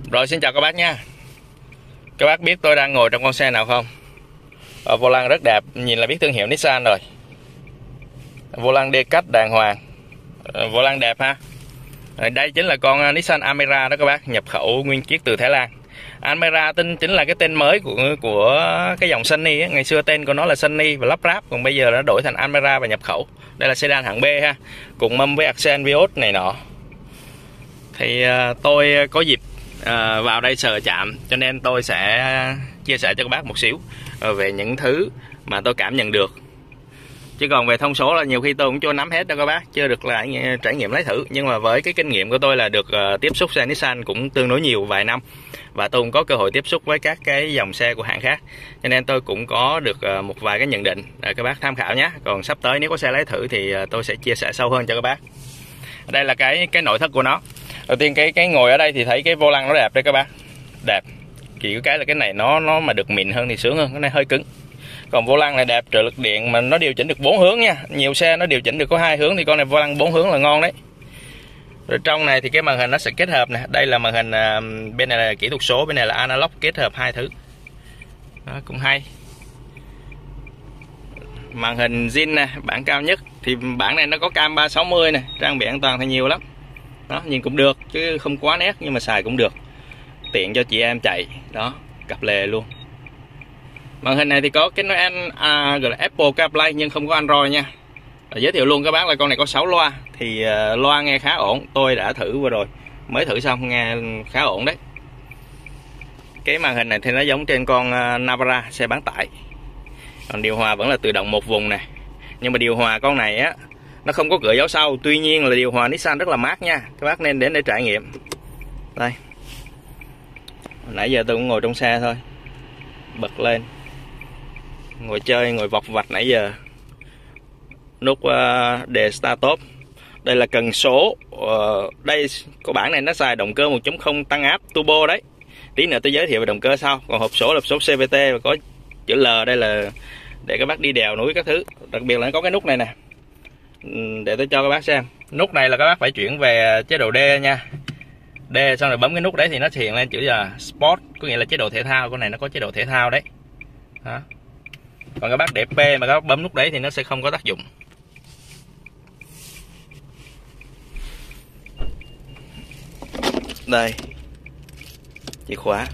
Rồi, xin chào các bác nha. Các bác biết tôi đang ngồi trong con xe nào không? Vô lăng rất đẹp, nhìn là biết thương hiệu Nissan rồi. Vô lăng đê cách đàng hoàng, vô lăng đẹp ha. Đây chính là con Nissan Almera đó các bác, nhập khẩu nguyên chiếc từ Thái Lan. Almera chính là cái tên mới của cái dòng Sunny á. Ngày xưa tên của nó là Sunny và lắp ráp, còn bây giờ nó đổi thành Almera và nhập khẩu. Đây là sedan hạng B ha, cùng mâm với Accent Vios này nọ. Thì tôi có dịp vào đây sờ chạm, cho nên tôi sẽ chia sẻ cho các bác một xíu về những thứ mà tôi cảm nhận được. Chứ còn về thông số là nhiều khi tôi cũng chưa nắm hết đâu các bác, chưa được lại trải nghiệm lái thử. Nhưng mà với cái kinh nghiệm của tôi là được tiếp xúc xe Nissan cũng tương đối nhiều vài năm, và tôi cũng có cơ hội tiếp xúc với các cái dòng xe của hãng khác, cho nên tôi cũng có được một vài cái nhận định các bác tham khảo nhé. Còn sắp tới nếu có xe lái thử thì tôi sẽ chia sẻ sâu hơn cho các bác. Đây là cái nội thất của nó. Đầu tiên cái ngồi ở đây thì thấy cái vô lăng nó đẹp đấy các bác, đẹp. Chỉ cái là cái này nó mà được mịn hơn thì sướng hơn, cái này hơi cứng. Còn vô lăng này đẹp, trợ lực điện mà nó điều chỉnh được 4 hướng nha. Nhiều xe nó điều chỉnh được có 2 hướng, thì con này vô lăng 4 hướng là ngon đấy. Rồi trong này thì cái màn hình nó sẽ kết hợp nè. Đây là màn hình, bên này là kỹ thuật số, bên này là analog, kết hợp hai thứ đó, cũng hay. Màn hình zin nè, bản cao nhất. Thì bản này nó có cam 360 nè, trang bị an toàn thì nhiều lắm đó, nhìn cũng được chứ không quá nét, nhưng mà xài cũng được, tiện cho chị em chạy đó, cặp lề luôn. Màn hình này thì có cái nói gọi là Apple CarPlay nhưng không có Android nha. Giới thiệu luôn các bác là con này có 6 loa, thì loa nghe khá ổn. Tôi đã thử vừa rồi, mới thử xong, nghe khá ổn đấy. Cái màn hình này thì nó giống trên con Navara xe bán tải. Còn điều hòa vẫn là tự động một vùng nè. Nhưng mà điều hòa con này á, nó không có cửa gió sau. Tuy nhiên là điều hòa Nissan rất là mát nha, các bác nên đến để trải nghiệm. Đây, nãy giờ tôi cũng ngồi trong xe thôi, bật lên ngồi chơi, ngồi vọc vạch nãy giờ. Nút đề start top. Đây là cần số. Đây có bản này nó xài động cơ 1.0 tăng áp turbo đấy. Tí nữa tôi giới thiệu về động cơ sau. Còn hộp số là hộp số CVT và có chữ L, đây là để các bác đi đèo núi các thứ. Đặc biệt là có cái nút này nè, để tôi cho các bác xem. Nút này là các bác phải chuyển về chế độ D nha. D xong rồi bấm cái nút đấy thì nó hiện lên chữ là Sport, có nghĩa là chế độ thể thao. Con này nó có chế độ thể thao đấy đó. Còn các bác để P mà các bác bấm nút đấy thì nó sẽ không có tác dụng. Đây, chìa khóa.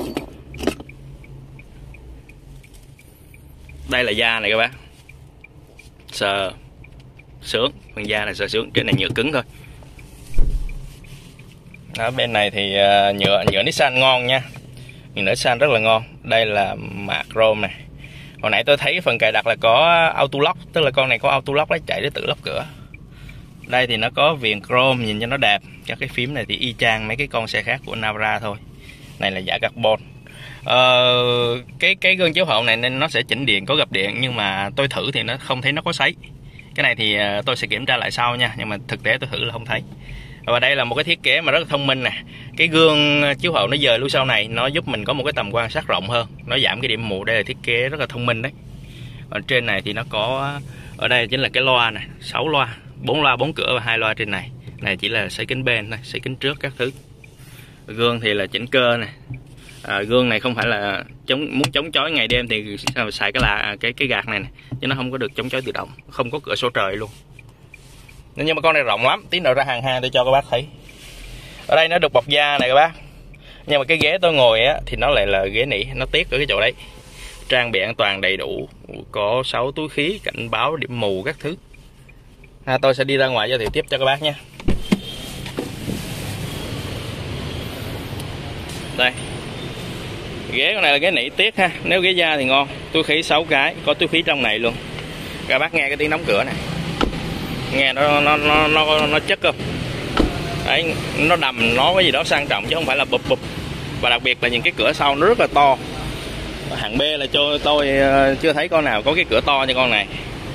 Đây là da này các bác, sờ sướng, phần da này sờ sướng, trên này nhựa cứng thôi. Ở bên này thì nhựa Nissan ngon nha, nhựa Nissan rất là ngon. Đây là mạ chrome này. Hồi nãy tôi thấy cái phần cài đặt là có auto lock, tức là con này có auto lock đấy, chạy để tự lóc cửa. Đây thì nó có viền chrome nhìn cho nó đẹp. Các cái phím này thì y chang mấy cái con xe khác của Navara thôi. Này là giả carbon. Cái gương chiếu hậu này nên nó sẽ chỉnh điện, có gập điện, nhưng mà tôi thử thì nó không thấy nó có sấy. Cái này thì tôi sẽ kiểm tra lại sau nha, nhưng mà thực tế tôi thử là không thấy. Và đây là một cái thiết kế mà rất là thông minh nè. Cái gương chiếu hậu nó dời lui sau này, nó giúp mình có một cái tầm quan sát rộng hơn, nó giảm cái điểm mù. Đây là thiết kế rất là thông minh đấy. Còn trên này thì nó có, ở đây chính là cái loa này, 6 loa, 4 loa 4 cửa và 2 loa trên này. Này chỉ là sấy kính bên thôi, sấy kính trước các thứ. Gương thì là chỉnh cơ này. Gương này không phải là muốn chống chói ngày đêm thì xài cái gạt này, chứ nó không có được chống chói tự động, không có cửa sổ trời luôn. Nhưng mà con này rộng lắm, tí nữa ra hàng tôi cho các bác thấy. Ở đây nó được bọc da này các bác. Nhưng mà cái ghế tôi ngồi á thì nó lại là ghế nỉ, nó tiếc ở cái chỗ đấy. Trang bị an toàn đầy đủ, có 6 túi khí, cảnh báo điểm mù các thứ. Tôi sẽ đi ra ngoài giới thiệu tiếp cho các bác nha. Đây, ghế con này là ghế nỉ tiếc ha. Nếu ghế da thì ngon. Túi khí 6 cái, có túi khí trong này luôn. Các bác nghe cái tiếng đóng cửa này, nghe nó chất không? Đấy, nó đầm, nó cái gì đó sang trọng chứ không phải là bụp bụp. Và đặc biệt là những cái cửa sau nó rất là to. Hạng B là cho tôi chưa thấy con nào có cái cửa to như con này.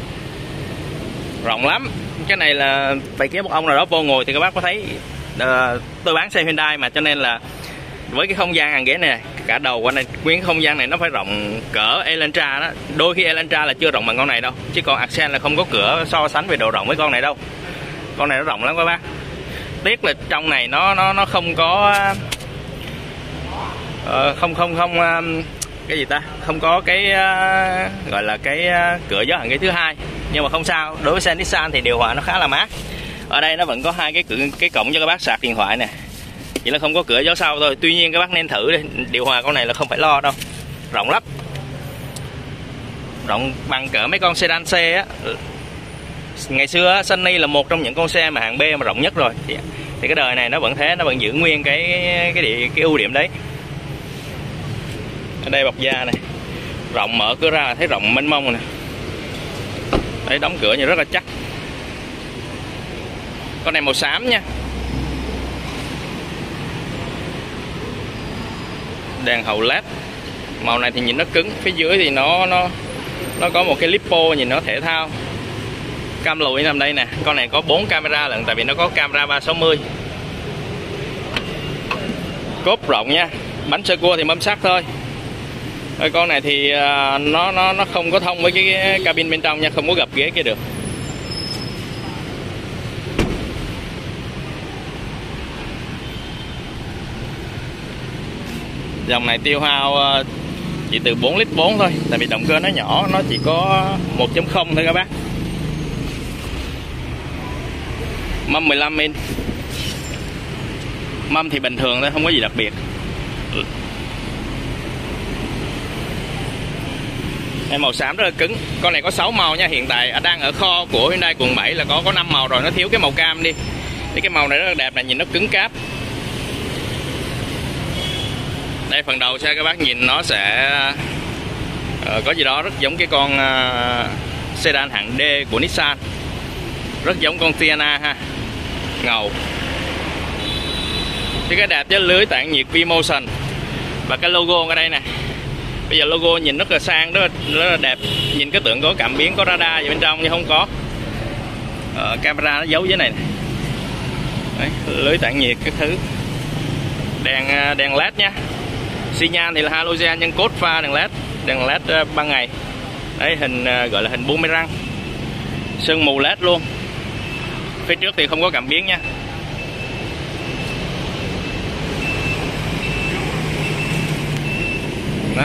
Rộng lắm. Cái này là phải kiếm một ông nào đó vô ngồi thì các bác có thấy. Tôi bán xe Hyundai mà, cho nên là với cái không gian hàng ghế này, cả đầu qua này, nguyên không gian này nó phải rộng cỡ Elantra đó. Đôi khi Elantra là chưa rộng bằng con này đâu, chứ còn Accent là không có cửa so sánh về độ rộng với con này đâu. Con này nó rộng lắm các bác. Tiếc là trong này nó không có không cái gì ta, không có cái gọi là cái cửa gió hẳn cái thứ hai, nhưng mà không sao. Đối với xe Nissan thì điều hòa nó khá là mát. Ở đây nó vẫn có hai cái cổng cho các bác sạc điện thoại nè, chỉ là không có cửa gió sau thôi. Tuy nhiên các bác nên thử đi, điều hòa con này là không phải lo đâu, rộng lắm, rộng bằng cỡ mấy con sedan C á. Ngày xưa Sunny là một trong những con xe mà hạng B mà rộng nhất rồi, thì cái đời này nó vẫn thế, nó vẫn giữ nguyên cái ưu điểm đấy. Ở đây bọc da này, rộng, mở cửa ra thấy rộng mênh mông nè. Đấy, đóng cửa như rất là chắc. Con này màu xám nha. Đèn hậu LED. Màu này thì nhìn nó cứng, phía dưới thì nó có một cái lipo nhìn nó thể thao. Cam lùi nằm đây nè. Con này có 4 camera lận, tại vì nó có camera 360. Cốp rộng nha. Bánh sơ cua thì mâm sắt thôi. Con này thì nó không có thông với cái cabin bên trong nha, không có gập ghế kia được. Dòng này tiêu hao chỉ từ 4 lít 4 thôi, tại vì động cơ nó nhỏ, nó chỉ có 1.0 thôi các bác. Mâm 15 inch. Mâm thì bình thường thôi, không có gì đặc biệt. Đây, màu xám rất là cứng. Con này có 6 màu nha, hiện tại đang ở kho của Hyundai quận 7 là có 5 màu rồi, nó thiếu cái màu cam đi. Thì cái màu này rất là đẹp này, nhìn nó cứng cáp. Đây, phần đầu xe các bác nhìn nó sẽ có gì đó rất giống cái con sedan hạng D của Nissan, rất giống con Sienna ha, ngầu. Cái đẹp với lưới tản nhiệt V-Motion và cái logo ở đây nè. Bây giờ logo nhìn rất là sang, rất là đẹp. Nhìn cái tượng có cảm biến, có radar ở bên trong nhưng không có. Camera nó giấu dưới này nè. Đấy, lưới tản nhiệt các thứ. Đèn LED nha. Xi nhan thì là halogen nhưng cốt pha đèn LED ban ngày. Đấy, hình gọi là hình boomerang. Sương mù LED luôn. Phía trước thì không có cảm biến nha. Đó.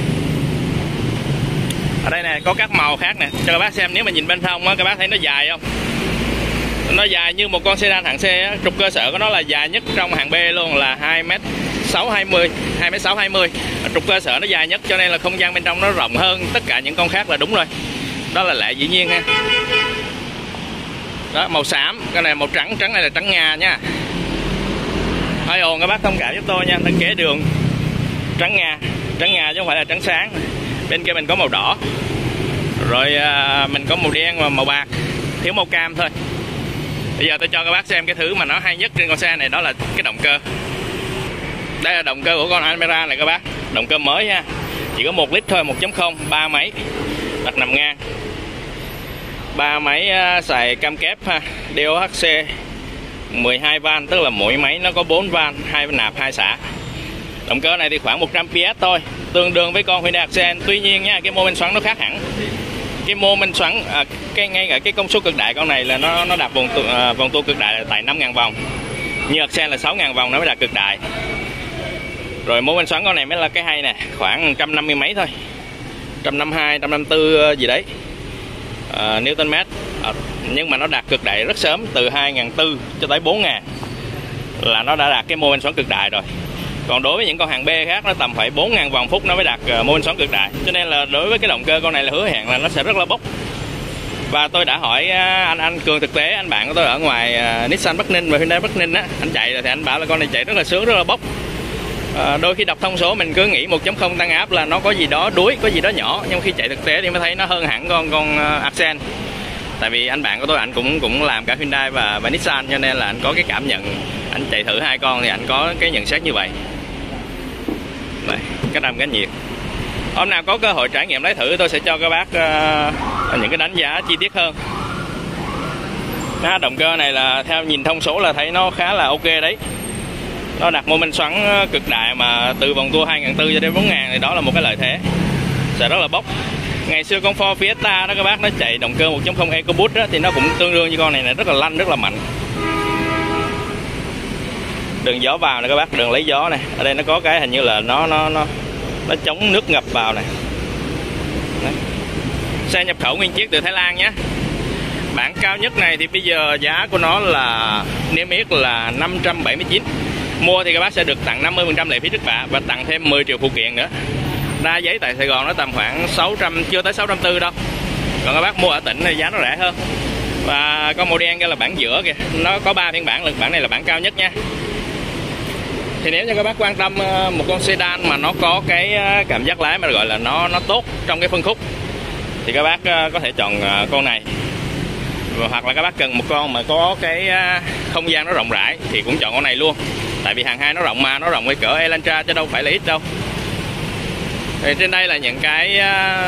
Ở đây nè có các màu khác nè, cho các bác xem. Nếu mà nhìn bên trong á, các bác thấy nó dài không? Nó dài như một con sedan hạng C á. Trục cơ sở của nó là dài nhất trong hạng B luôn, là 2m620, 2m620. Trục cơ sở nó dài nhất, cho nên là không gian bên trong nó rộng hơn tất cả những con khác là đúng rồi. Đó là lẽ dĩ nhiên ha. Đó, màu xám, cái này màu trắng, trắng này là trắng ngà nha. Hơi ồn các bác thông cảm giúp tôi nha, nó kế đường trắng ngà chứ không phải là trắng sáng. Bên kia mình có màu đỏ, rồi mình có màu đen và màu bạc, thiếu màu cam thôi. Bây giờ tôi cho các bác xem cái thứ mà nó hay nhất trên con xe này, đó là cái động cơ. Đây là động cơ của con Almera này các bác, động cơ mới nha, chỉ có 1 lít thôi, 1.0, 3 máy đặt nằm ngang, 3 máy xài cam kép ha, DOHC 12 van, tức là mỗi máy nó có 4 van, 2 nạp 2 xả. Động cơ này thì khoảng 100 PS thôi, tương đương với con Hyundai Accent. Tuy nhiên nha, cái mô men xoắn nó khác hẳn. Cái mô men xoắn ngay cả cái công suất cực đại con này là nó đạt vòng tua cực đại là tại 5.000 vòng. Như Accent là 6.000 vòng nó mới đạt cực đại. Rồi mô men xoắn con này mới là cái hay nè, khoảng 150 mấy thôi, 152, 154 gì đấy Newton mét. Nhưng mà nó đạt cực đại rất sớm, từ 2004 cho tới 4000 là nó đã đạt cái mô men xoắn cực đại rồi. Còn đối với những con hàng B khác nó tầm phải 4.000 vòng phút nó mới đạt mô men xoắn cực đại. Cho nên là đối với cái động cơ con này là hứa hẹn là nó sẽ rất là bốc. Và tôi đã hỏi anh Cường thực tế, anh bạn của tôi ở ngoài Nissan Bắc Ninh và Hyundai Bắc Ninh á, anh chạy rồi thì anh bảo là con này chạy rất là sướng, rất là bốc. Đôi khi đọc thông số mình cứ nghĩ 1.0 tăng áp là nó có gì đó đuối, có gì đó nhỏ, nhưng khi chạy thực tế thì mới thấy nó hơn hẳn con Accent. Tại vì anh bạn của tôi anh cũng làm cả Hyundai và Nissan, cho nên là anh có cái cảm nhận, anh chạy thử hai con thì anh có cái nhận xét như vậy. Đây, cái đầm cái nhiệt. Hôm nào có cơ hội trải nghiệm lấy thử tôi sẽ cho các bác những cái đánh giá chi tiết hơn. Động cơ này là theo nhìn thông số là thấy nó khá là ok đấy. Nó đặt mô men xoắn cực đại mà từ vòng tua 2004 cho đến 4000 thì đó là một cái lợi thế, sẽ rất là bốc. Ngày xưa con Ford Fiesta đó các bác, nó chạy động cơ 1.0 EcoBoost đó, thì nó cũng tương đương như con này rất là lanh, rất là mạnh. đường gió vào nè các bác, đường lấy gió này. Ở đây nó có cái hình như là nó chống nước ngập vào này. Đấy. Xe nhập khẩu nguyên chiếc từ Thái Lan nhé. Bản cao nhất này thì bây giờ giá của nó là niêm yết là 579. Mua thì các bác sẽ được tặng 50% lệ phí trước bạ và tặng thêm 10 triệu phụ kiện nữa. Ra giấy tại Sài Gòn nó tầm khoảng 600, chưa tới 640 đâu. Còn các bác mua ở tỉnh thì giá nó rẻ hơn. Và con màu đen kia là bản giữa kìa, nó có 3 phiên bản lần, bản này là bản cao nhất nha. Thì nếu như các bác quan tâm một con sedan mà nó có cái cảm giác lái mà gọi là nó tốt trong cái phân khúc thì các bác có thể chọn con này. Hoặc là các bác cần một con mà có cái không gian nó rộng rãi thì cũng chọn con này luôn. Tại vì hàng hai nó rộng mà, nó rộng cái cỡ Elantra chứ đâu phải là ít đâu. Thì trên đây là những cái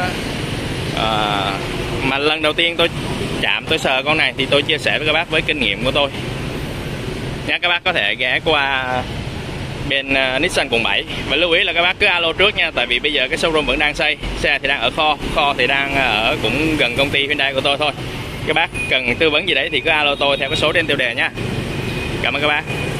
mà lần đầu tiên tôi chạm, tôi sờ con này thì tôi chia sẻ với các bác với kinh nghiệm của tôi nha. Các bác có thể ghé qua bên Nissan quận 7 và lưu ý là các bác cứ alo trước nha. Tại vì bây giờ cái showroom vẫn đang xây, xe thì đang ở kho thì đang ở cũng gần công ty Hyundai của tôi thôi. Các bác cần tư vấn gì đấy thì cứ alo tôi theo cái số trên tiêu đề nha. Cảm ơn các bác.